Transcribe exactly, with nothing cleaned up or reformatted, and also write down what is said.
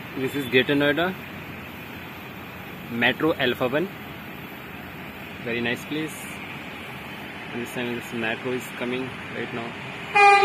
This is Greater Noida, Metro Alpha one. Very nice place. And this time this metro is coming right now.